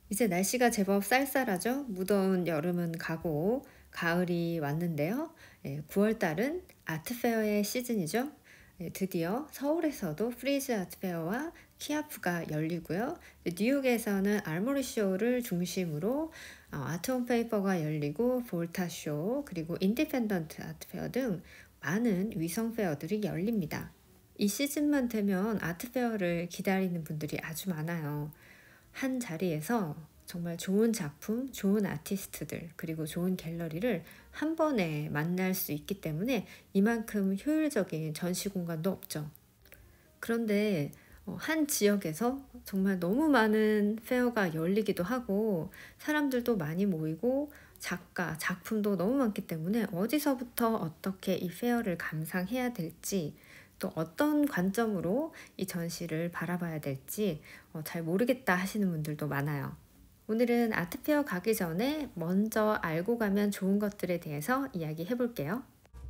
이제 날씨가 제법 쌀쌀하죠. 무더운 여름은 가고 가을이 왔는데요. 9월 달은 아트페어의 시즌이죠. 드디어 서울에서도 프리즈 아트페어와 키아프가 열리고요. 뉴욕에서는 알모리 쇼를 중심으로 아트홈 페이퍼가 열리고 볼타쇼 그리고 인디펜던트 아트페어 등 많은 위성 페어들이 열립니다. 이 시즌만 되면 아트페어를 기다리는 분들이 아주 많아요. 한 자리에서 정말 좋은 작품, 좋은 아티스트들, 그리고 좋은 갤러리를 한 번에 만날 수 있기 때문에 이만큼 효율적인 전시 공간도 없죠. 그런데 한 지역에서 정말 너무 많은 페어가 열리기도 하고 사람들도 많이 모이고 작가, 작품도 너무 많기 때문에 어디서부터 어떻게 이 페어를 감상해야 될지 또 어떤 관점으로 이 전시를 바라봐야 될지 잘 모르겠다 하시는 분들도 많아요. 오늘은 아트페어 가기 전에 먼저 알고 가면 좋은 것들에 대해서 이야기해 볼게요.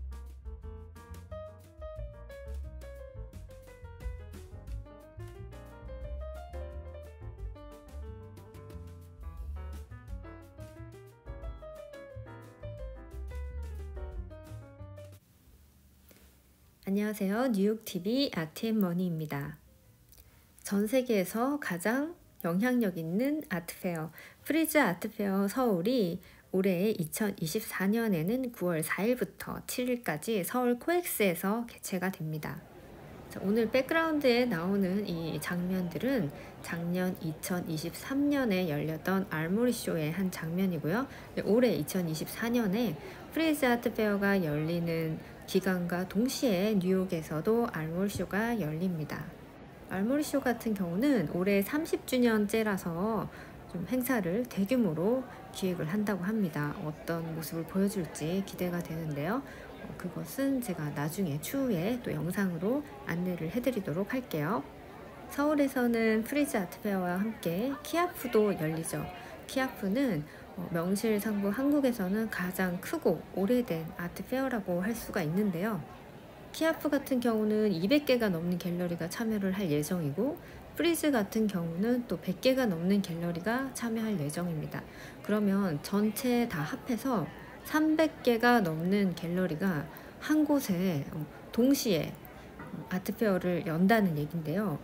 안녕하세요. 뉴욕TV 아트앤머니입니다. 전 세계에서 가장 영향력 있는 아트페어, 프리즈 아트페어 서울이 올해 2024년에는 9월 4일부터 7일까지 서울 코엑스에서 개최가 됩니다. 오늘 백그라운드에 나오는 이 장면들은 작년 2023년에 열렸던 알모리 쇼의 한 장면이고요. 올해 2024년에 프리즈 아트 페어가 열리는 기간과 동시에 뉴욕에서도 알모리 쇼가 열립니다. 알모리 쇼 같은 경우는 올해 30주년째라서 좀 행사를 대규모로 기획을 한다고 합니다. 어떤 모습을 보여줄지 기대가 되는데요. 그것은 제가 나중에 추후에 또 영상으로 안내를 해드리도록 할게요. 서울에서는 프리즈 아트페어와 함께 키아프도 열리죠. 키아프는 명실상부 한국에서는 가장 크고 오래된 아트페어라고 할 수가 있는데요. 키아프 같은 경우는 200개가 넘는 갤러리가 참여를 할 예정이고 프리즈 같은 경우는 또 100개가 넘는 갤러리가 참여할 예정입니다. 그러면 전체 다 합해서 300개가 넘는 갤러리가 한 곳에 동시에 아트페어를 연다는 얘긴데요.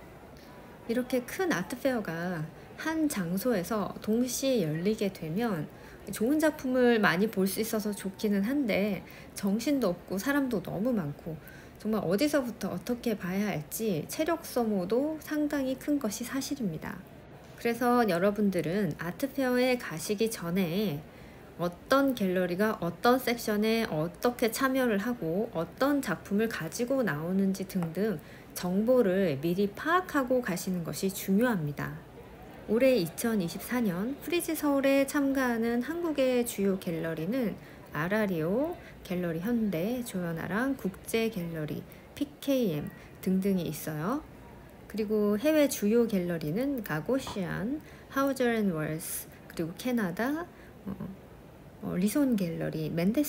이렇게 큰 아트페어가 한 장소에서 동시에 열리게 되면 좋은 작품을 많이 볼 수 있어서 좋기는 한데 정신도 없고 사람도 너무 많고 정말 어디서부터 어떻게 봐야 할지 체력 소모도 상당히 큰 것이 사실입니다. 그래서 여러분들은 아트페어에 가시기 전에 어떤 갤러리가 어떤 섹션에 어떻게 참여를 하고 어떤 작품을 가지고 나오는지 등등 정보를 미리 파악하고 가시는 것이 중요합니다. 올해 2024년 프리즈 서울에 참가하는 한국의 주요 갤러리는 아라리오, 갤러리 현대, 조연아랑 국제 갤러리, PKM 등등이 있어요. 그리고 해외 주요 갤러리는 가고시안, 하우저 앤 월스, 그리고 캐나다, 리손 갤러리,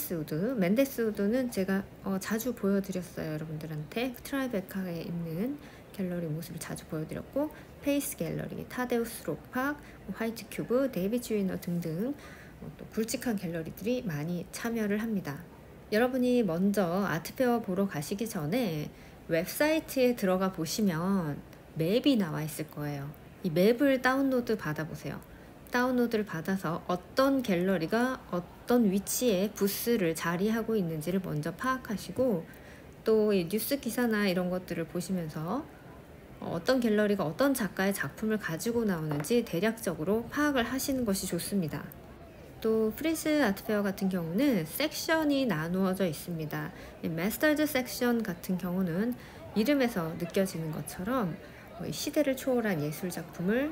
맨데스우드는 제가 자주 보여드렸어요. 여러분들한테 트라이베카에 있는 갤러리 모습을 자주 보여드렸고, 페이스 갤러리, 타데우스 록팍, 화이트 큐브, 데이비 주이너 등등 또 굵직한 갤러리들이 많이 참여를 합니다. 여러분이 먼저 아트페어 보러 가시기 전에 웹사이트에 들어가 보시면 맵이 나와 있을 거예요. 이 맵을 다운로드 받아보세요. 다운로드를 받아서 어떤 갤러리가 어떤 위치에 부스를 자리하고 있는지를 먼저 파악하시고 또 이 뉴스 기사나 이런 것들을 보시면서 어떤 갤러리가 어떤 작가의 작품을 가지고 나오는지 대략적으로 파악을 하시는 것이 좋습니다. 또 프리즈 아트페어 같은 경우는 섹션이 나누어져 있습니다. 마스터즈 섹션 같은 경우는 이름에서 느껴지는 것처럼 시대를 초월한 예술 작품을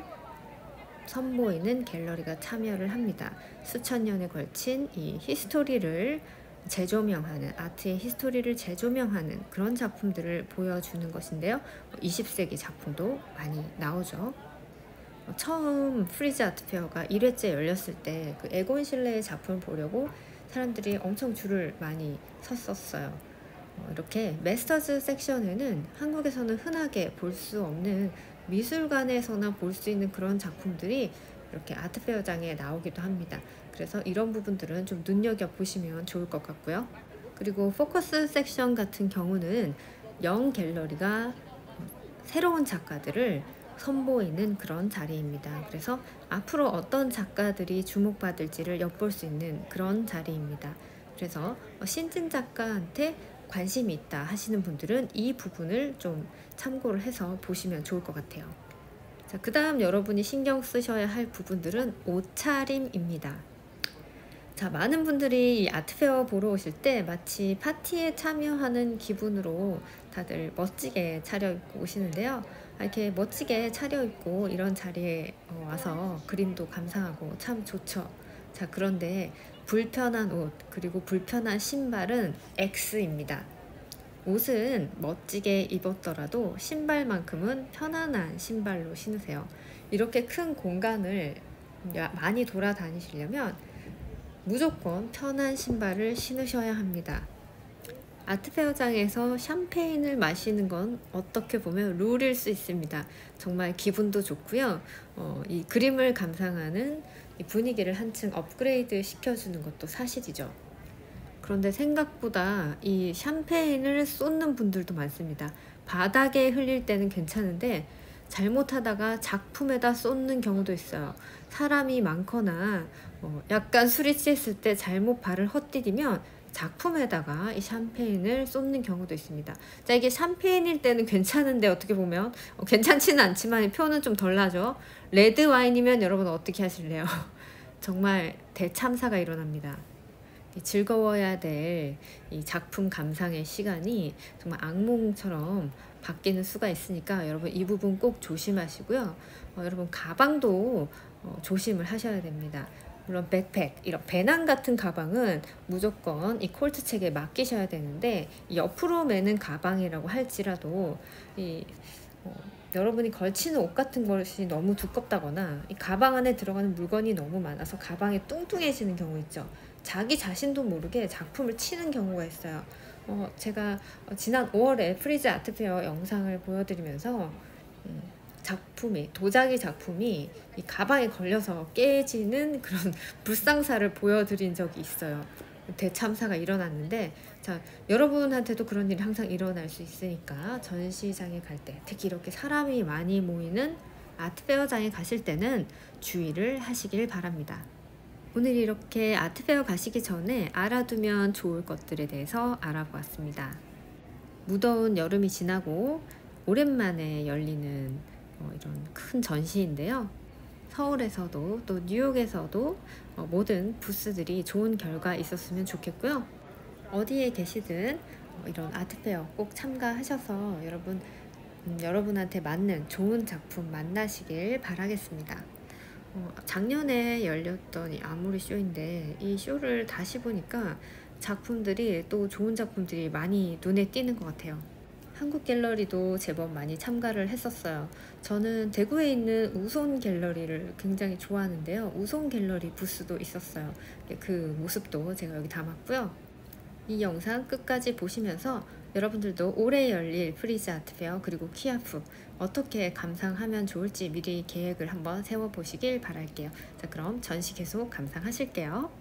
선보이는 갤러리가 참여를 합니다. 수천 년에 걸친 이 히스토리를 재조명하는, 아트의 히스토리를 재조명하는 그런 작품들을 보여주는 것인데요. 20세기 작품도 많이 나오죠. 처음 프리즈 아트페어가 1회째 열렸을 때 그 에곤 실레의 작품을 보려고 사람들이 엄청 줄을 많이 섰었어요. 이렇게 마스터즈 섹션에는 한국에서는 흔하게 볼 수 없는 미술관에서나 볼 수 있는 그런 작품들이 이렇게 아트페어장에 나오기도 합니다. 그래서 이런 부분들은 좀 눈여겨보시면 좋을 것 같고요. 그리고 포커스 섹션 같은 경우는 영 갤러리가 새로운 작가들을 선보이는 그런 자리입니다. 그래서 앞으로 어떤 작가들이 주목받을지를 엿볼 수 있는 그런 자리입니다. 그래서 신진 작가한테 관심이 있다 하시는 분들은 이 부분을 좀 참고를 해서 보시면 좋을 것 같아요. 자, 그 다음 여러분이 신경 쓰셔야 할 부분들은 옷차림입니다. 자, 많은 분들이 이 아트페어 보러 오실 때 마치 파티에 참여하는 기분으로 다들 멋지게 차려입고 오시는데요. 이렇게 멋지게 차려입고 이런 자리에 와서 그림도 감상하고 참 좋죠. 자, 그런데 불편한 옷 그리고 불편한 신발은 X입니다. 옷은 멋지게 입었더라도 신발만큼은 편안한 신발로 신으세요. 이렇게 큰 공간을 많이 돌아다니시려면 무조건 편한 신발을 신으셔야 합니다. 아트페어장에서 샴페인을 마시는 건 어떻게 보면 룰일 수 있습니다. 정말 기분도 좋고요. 이 그림을 감상하는 이 분위기를 한층 업그레이드 시켜주는 것도 사실이죠. 그런데 생각보다 이 샴페인을 쏟는 분들도 많습니다. 바닥에 흘릴 때는 괜찮은데 잘못하다가 작품에다 쏟는 경우도 있어요. 사람이 많거나 약간 술이 취했을 때 잘못 발을 헛디디면 작품에다가 이 샴페인을 쏟는 경우도 있습니다. 자, 이게 샴페인일 때는 괜찮은데 어떻게 보면 괜찮지는 않지만 표는 좀 덜 나죠. 레드 와인이면 여러분 어떻게 하실래요? 정말 대참사가 일어납니다. 즐거워야 될 이 작품 감상의 시간이 정말 악몽처럼 바뀌는 수가 있으니까 여러분 이 부분 꼭 조심하시고요. 여러분 가방도 조심을 하셔야 됩니다. 물론 백팩, 이런 배낭 같은 가방은 무조건 이 콜트 책에 맡기셔야 되는데 옆으로 매는 가방이라고 할지라도 여러분이 걸치는 옷 같은 것이 너무 두껍다거나 이 가방 안에 들어가는 물건이 너무 많아서 가방이 뚱뚱해지는 경우 있죠. 자기 자신도 모르게 작품을 치는 경우가 있어요. 제가 지난 5월에 프리즈 아트페어 영상을 보여드리면서 도자기 작품이 이 가방에 걸려서 깨지는 그런 불상사를 보여드린 적이 있어요. 대참사가 일어났는데, 자, 여러분한테도 그런 일이 항상 일어날 수 있으니까 전시장에 갈 때, 특히 이렇게 사람이 많이 모이는 아트페어장에 가실 때는 주의를 하시길 바랍니다. 오늘 이렇게 아트페어 가시기 전에 알아두면 좋을 것들에 대해서 알아보았습니다. 무더운 여름이 지나고 오랜만에 열리는 이런 큰 전시인데요. 서울에서도 또 뉴욕에서도 모든 부스들이 좋은 결과 있었으면 좋겠고요. 어디에 계시든 이런 아트페어 꼭 참가하셔서 여러분한테 맞는 좋은 작품 만나시길 바라겠습니다. 작년에 열렸던 이 아모리 쇼인데 이 쇼를 다시 보니까 작품들이 또 좋은 작품들이 많이 눈에 띄는 것 같아요. 한국 갤러리도 제법 많이 참가를 했었어요. 저는 대구에 있는 우손 갤러리를 굉장히 좋아하는데요. 우손 갤러리 부스도 있었어요. 그 모습도 제가 여기 담았고요. 이 영상 끝까지 보시면서 여러분들도 올해 열릴 프리즈 아트페어 그리고 키아프 어떻게 감상하면 좋을지 미리 계획을 한번 세워보시길 바랄게요. 자, 그럼 전시 계속 감상하실게요.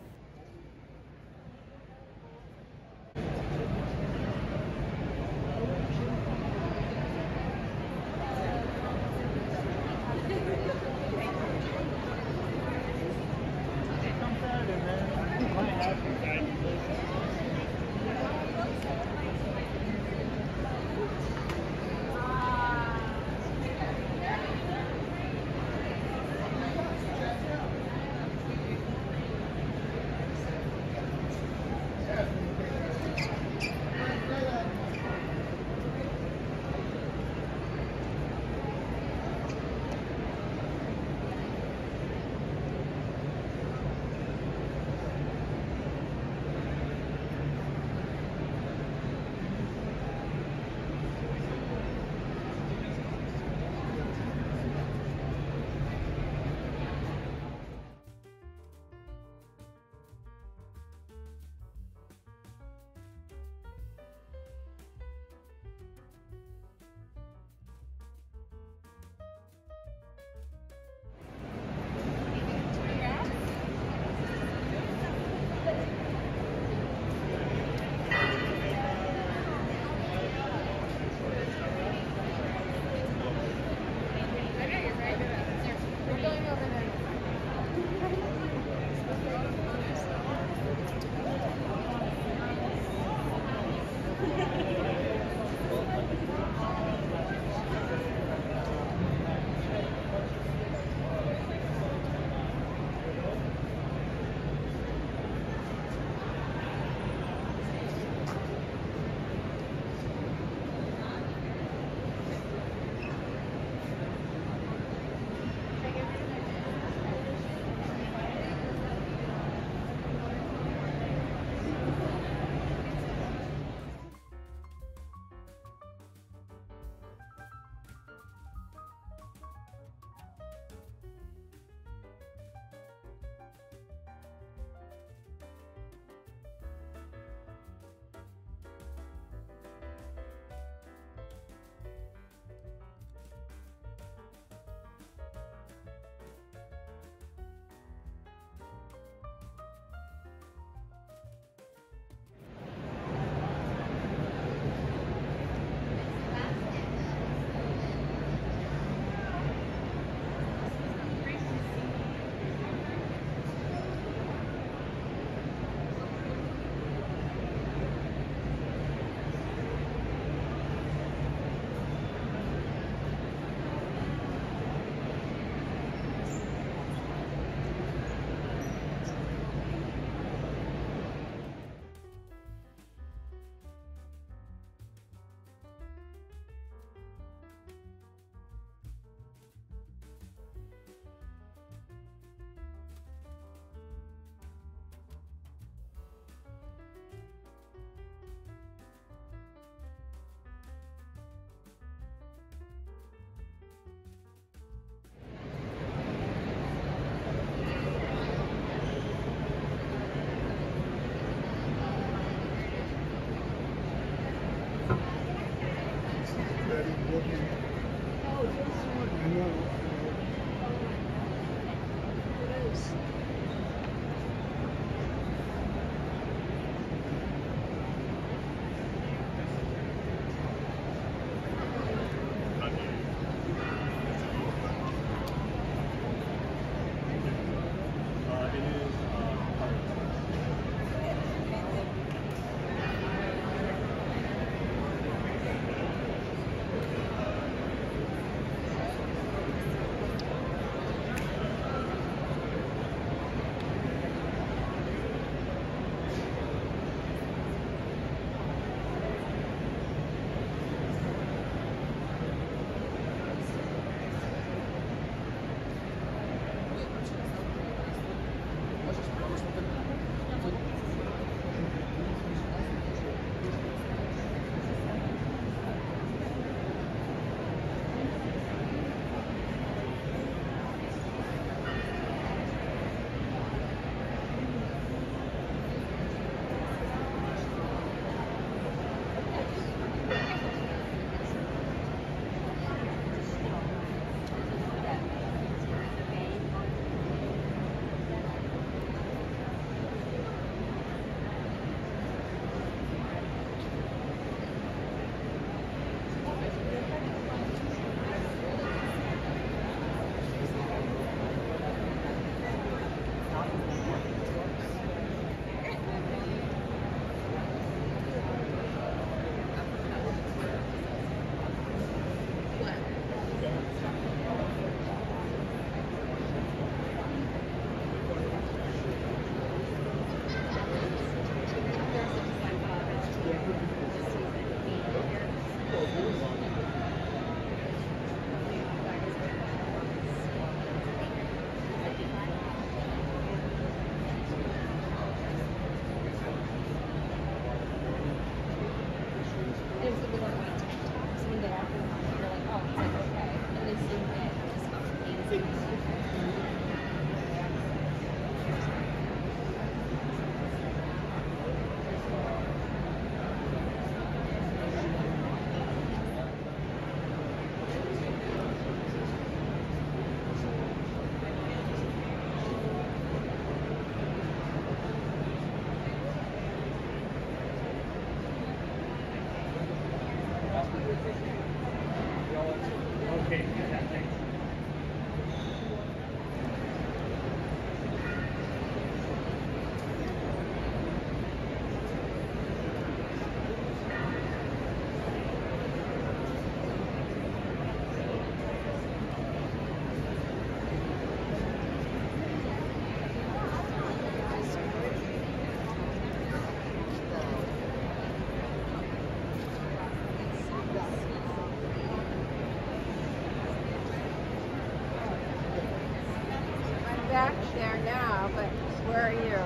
back there now, but where are you?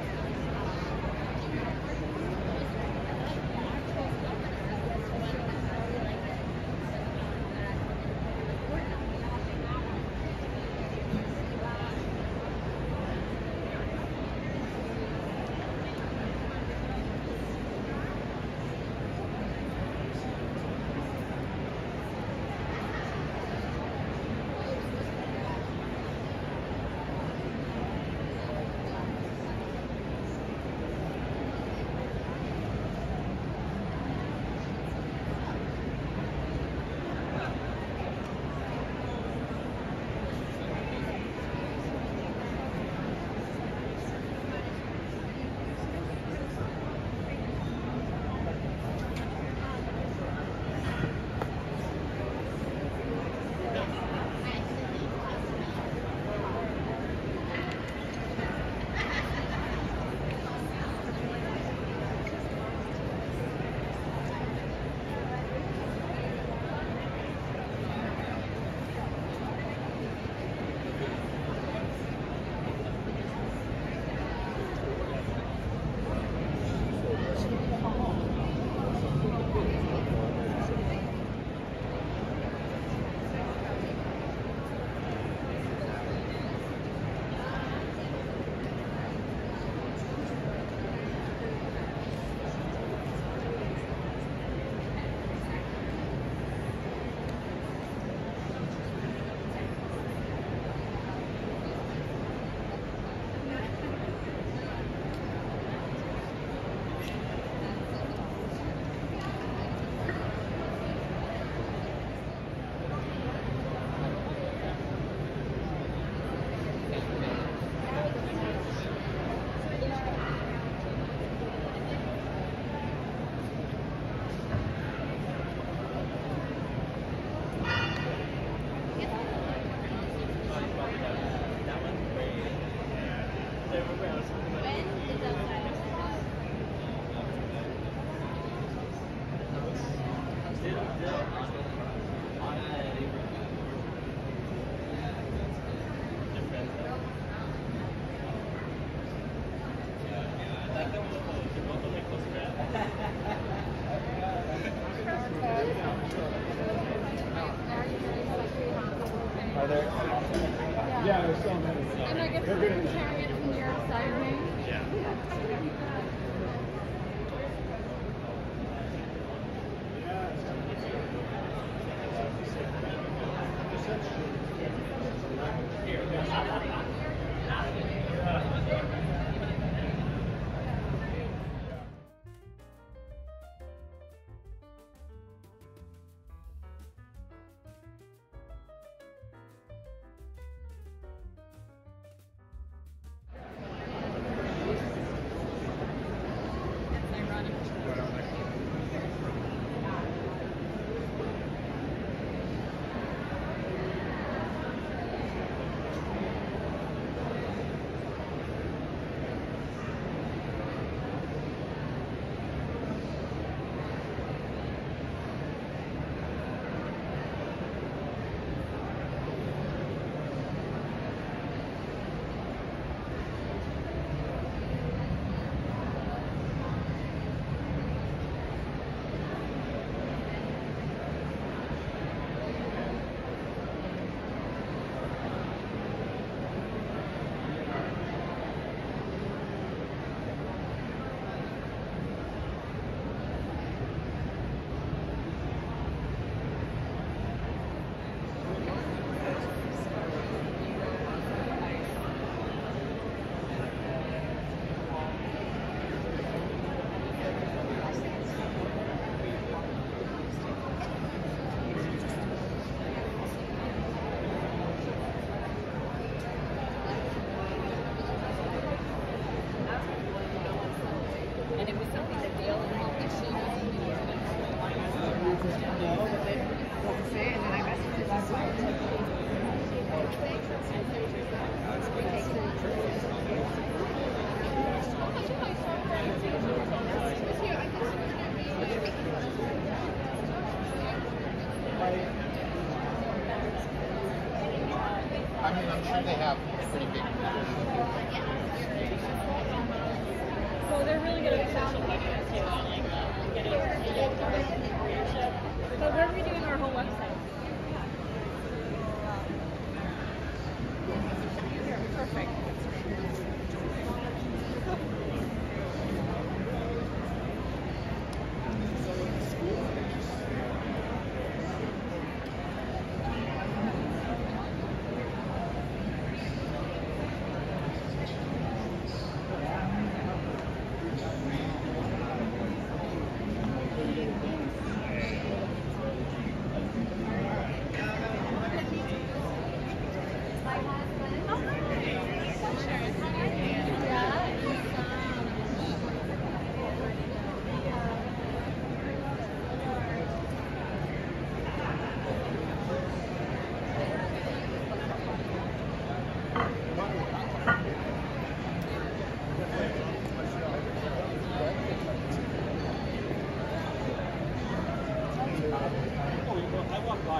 Are there? Yeah, there's so many. And I guess They're we're good. carrying it from your side, right? Yeah. have a pretty big Well, they're really good at social media too, like getting leadership. But we're redoing our whole website. Here, perfect. I walked by.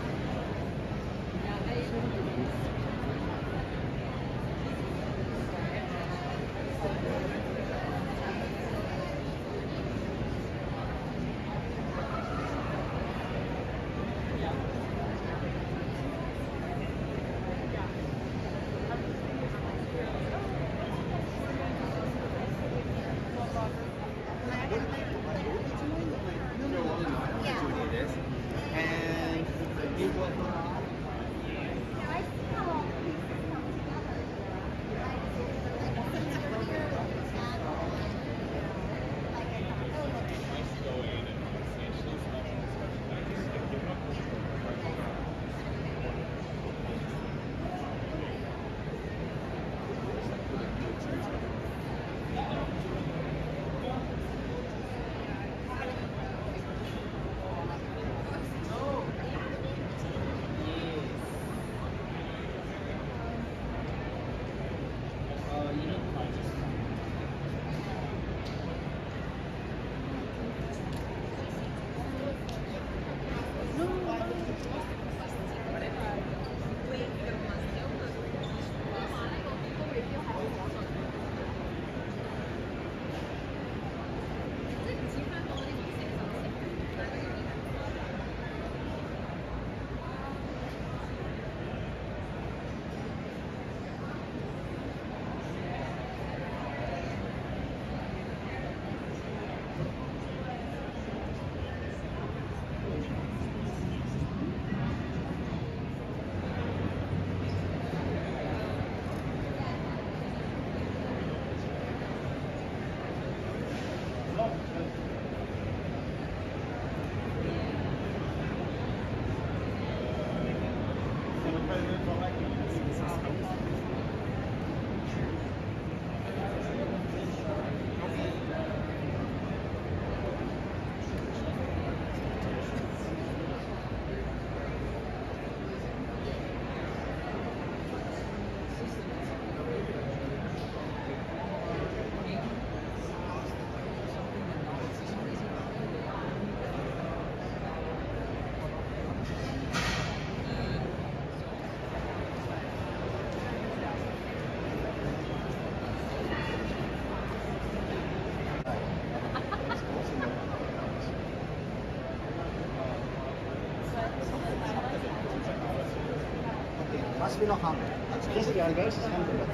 Must be no harm. Yes, the advice is 100.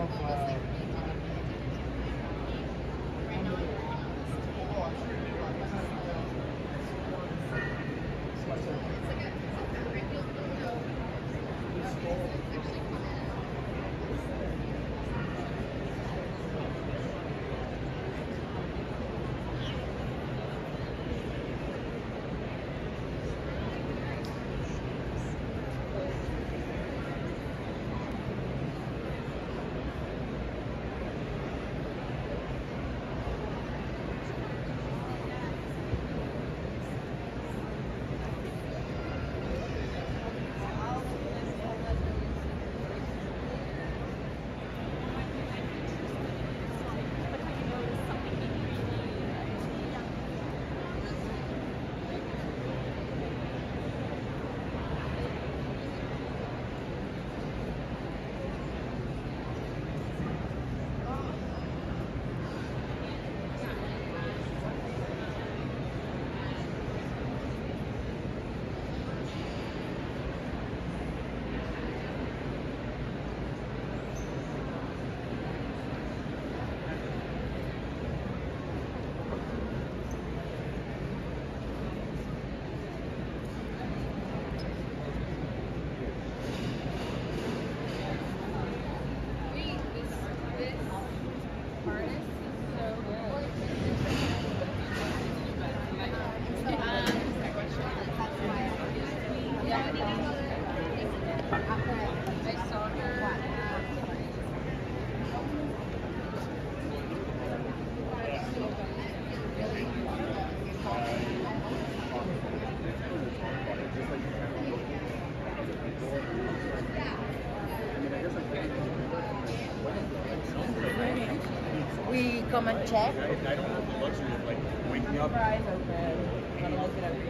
We come and check. I don't have the luxury of like waking up. Eyes open. I'm looking at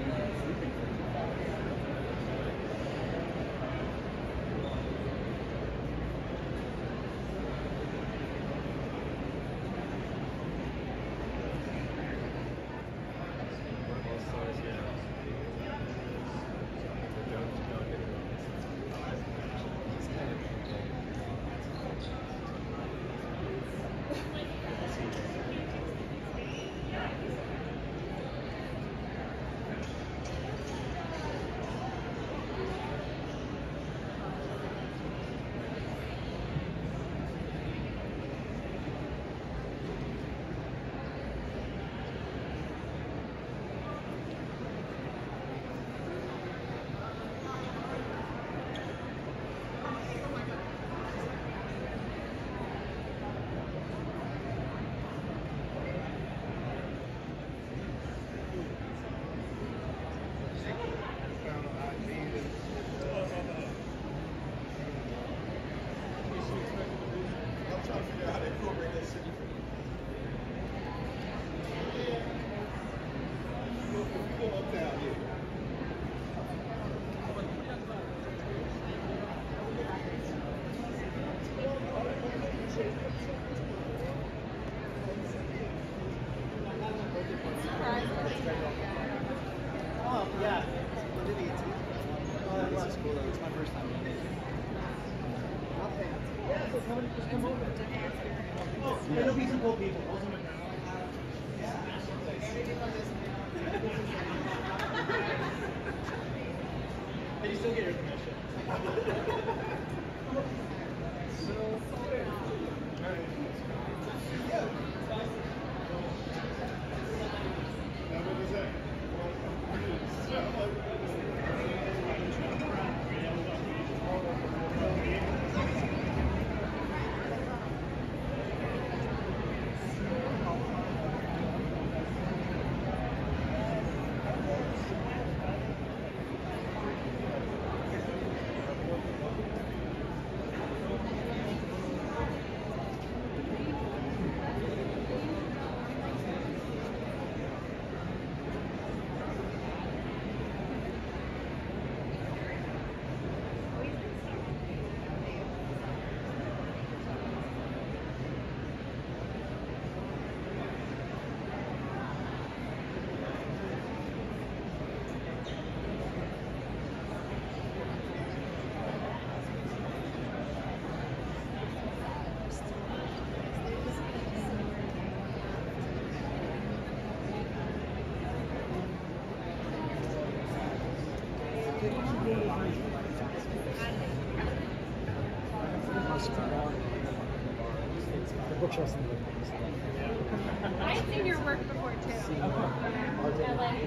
Oh, yeah. When did he get to? Oh, this is cool though. It's my first time. Yeah, so come, just come over. Oh, yeah. There'll be some cool people. And you still get your commission. Oscar Wilde. The bookshelves and the things. I've seen your work before too. Yeah, like,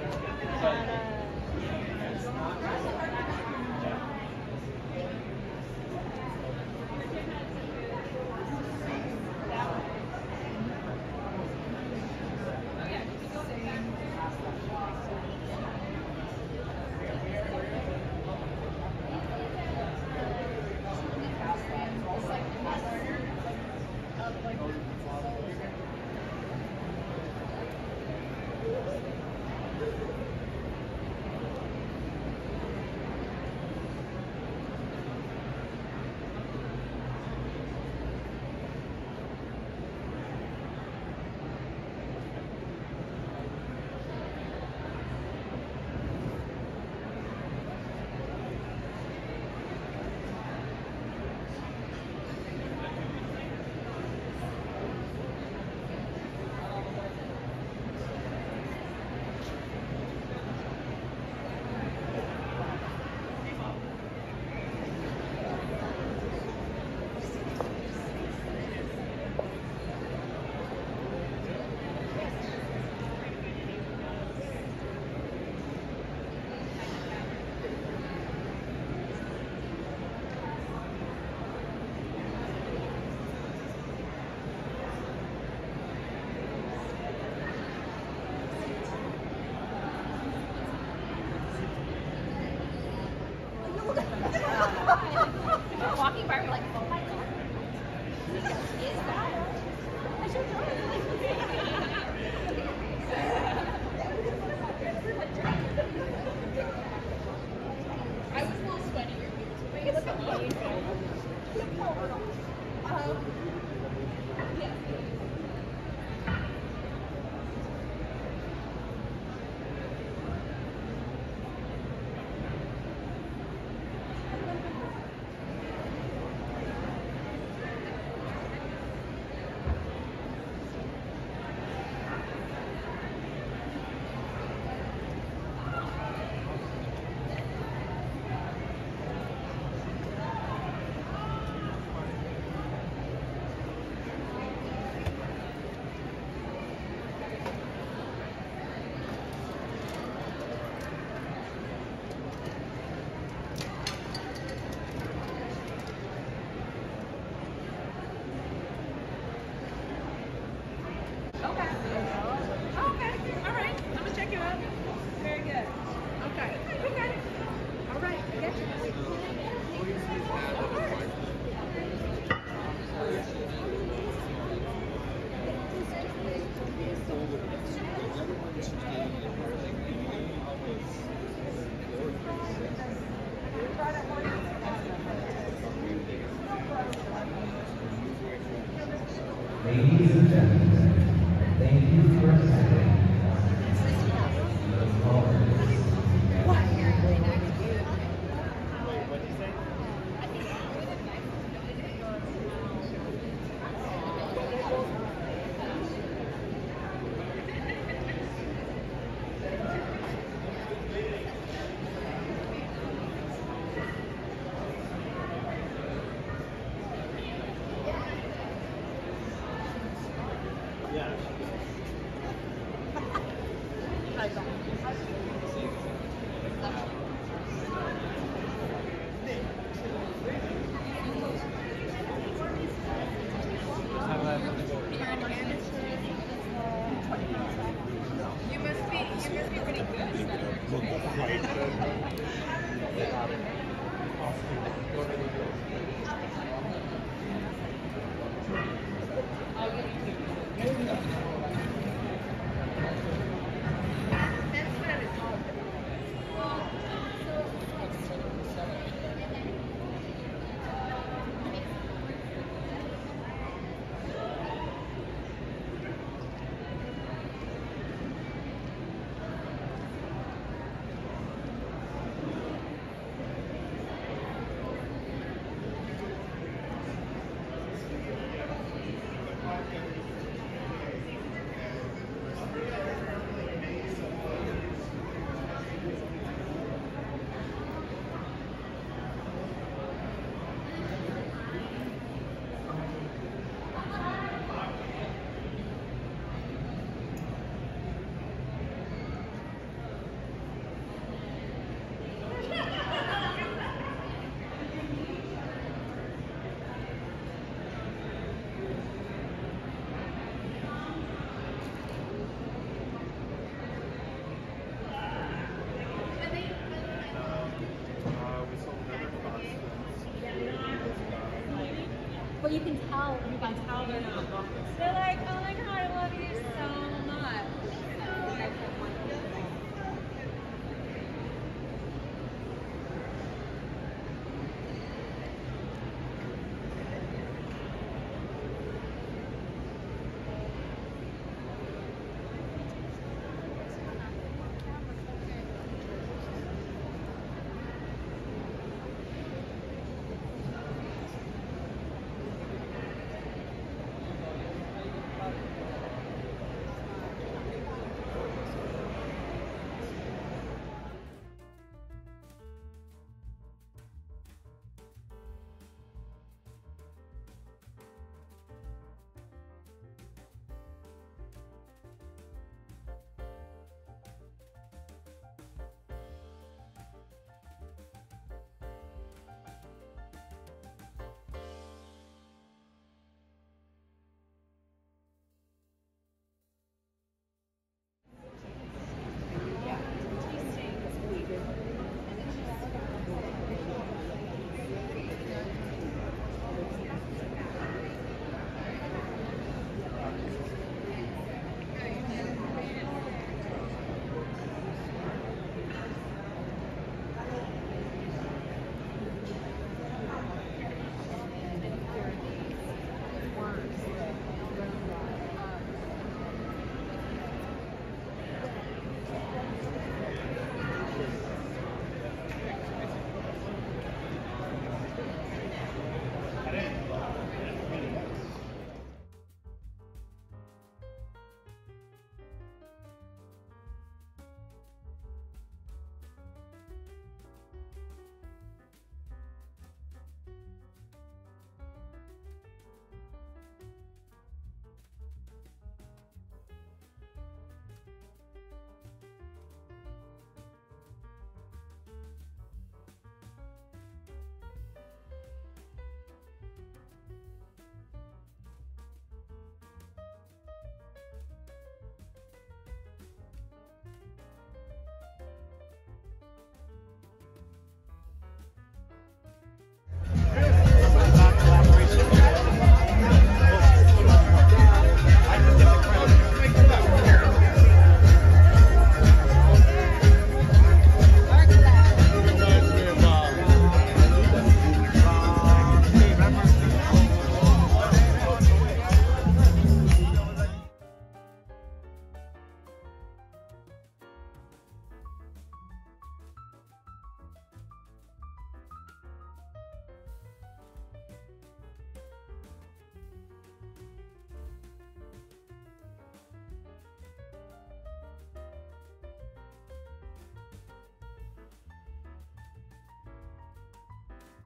walking by, we're like, oh my god. Is that? I should try I was a little sweaty. Look at me. Yeah. Ladies and gentlemen, thank you for attending. The Lord. you can tell they're not. They're like, oh my god, I love you so